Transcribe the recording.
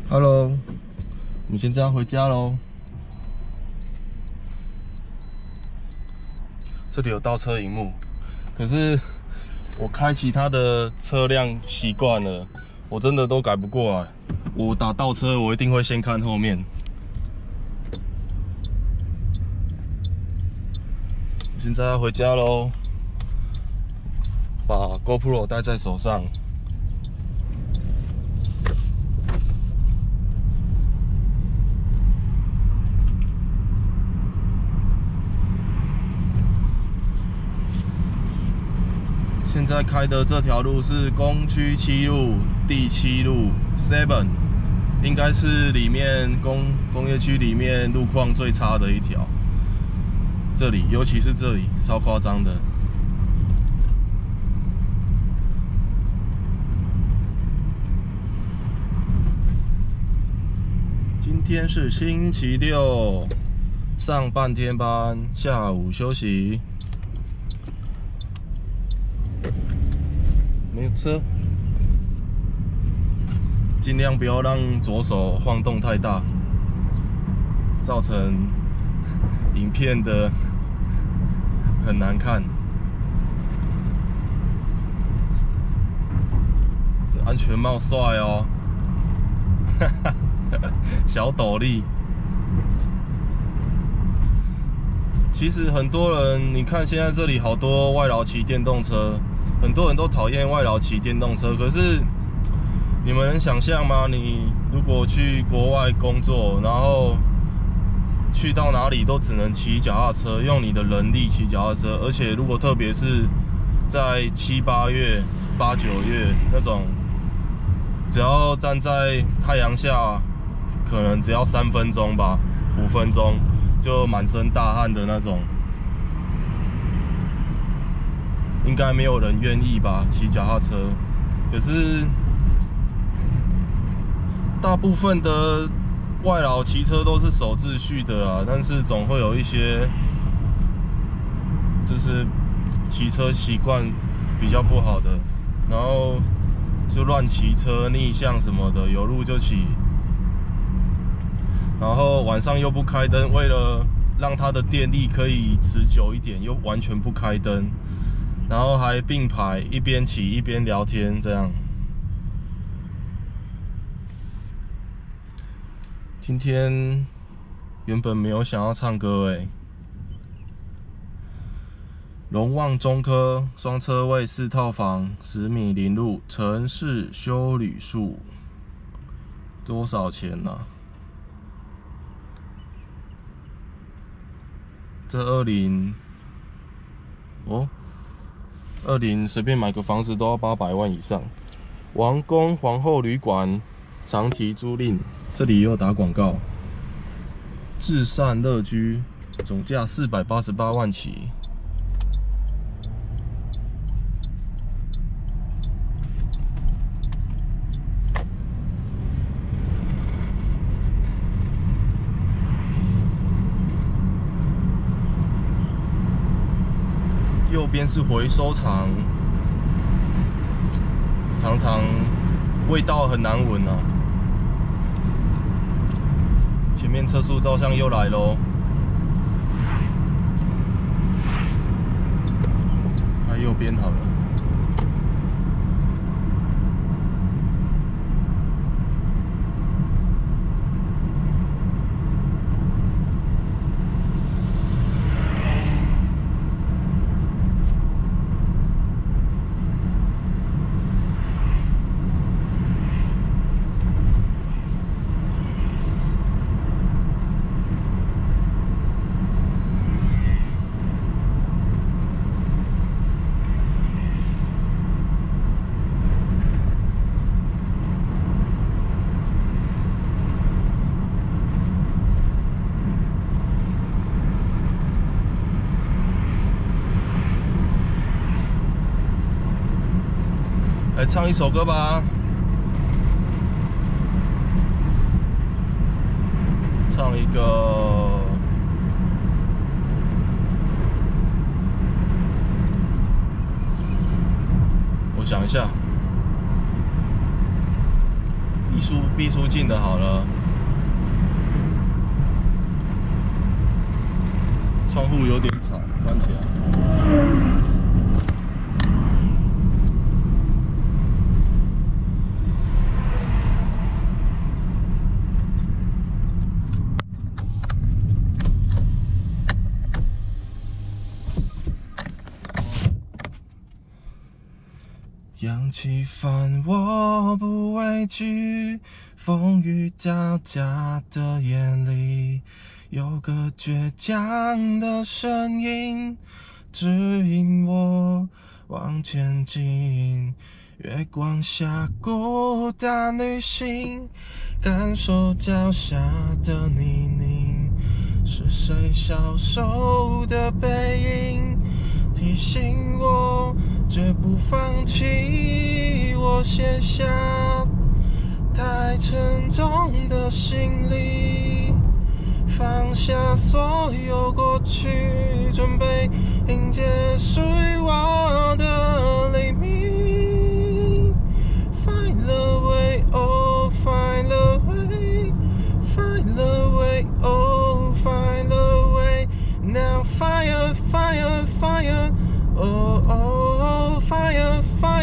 Hello，我们现在要回家喽。这里有倒车萤幕，可是我开其他的车辆习惯了，我真的都改不过来。我打倒车，我一定会先看后面。现在要回家喽，把 GoPro 带在手上。现在开的这条路是工区7路第7路 7， 应该是里面工业区里面路况最差的一条。这里，尤其是这里，超夸张的。今天是星期六，上半天班，下午休息。没有车，尽量不要让左手晃动太大，造成影片的很难看。安全帽帅哦，小斗笠。其实很多人，你看现在这里好多外劳骑电动车。很多人都讨厌外劳骑电动车，可是你们能想象吗？你如果去国外工作，然后去到哪里都只能骑脚踏车，用你的人力骑脚踏车，而且如果特别是在7、8月、8、9月那种，只要站在太阳下，可能只要3分钟吧，5分钟就满身大汗的那种。应该没有人愿意吧骑脚踏车，可是大部分的外劳骑车都是守秩序的啦，但是总会有一些就是骑车习惯比较不好的，然后就乱骑车、逆向什么的，有路就骑，然后晚上又不开灯，为了让它的电力可以持久一点，又完全不开灯。然后还并排，一边骑一边聊天，这样。今天原本没有想要唱歌诶。龙旺中科双车位4套房，10米邻路，城市休旅宿，多少钱呢？这20哦。20随便买个房子都要800万以上。王宫皇后旅馆长期租赁，这里又打广告。至善乐居总价488万起。右边是回收厂，常常味道很难闻啊。前面测速照相又来咯，开右边好了。来唱一首歌吧，唱一个，我想一下，一毕书尽的好了。窗户有点吵，关起来。扬起帆，我不畏惧，风雨交加的夜里，有个倔强的声音指引我往前进。月光下孤单旅行，感受脚下的泥泞，是谁消瘦的背影提醒我绝不放弃。我卸下太沉重的行李，放下所有过去，准备迎接属于我的黎明。Find the way, oh, find the way, find the way, oh, find the way. Now fire, fire, fire, oh, oh, oh, fire, fire.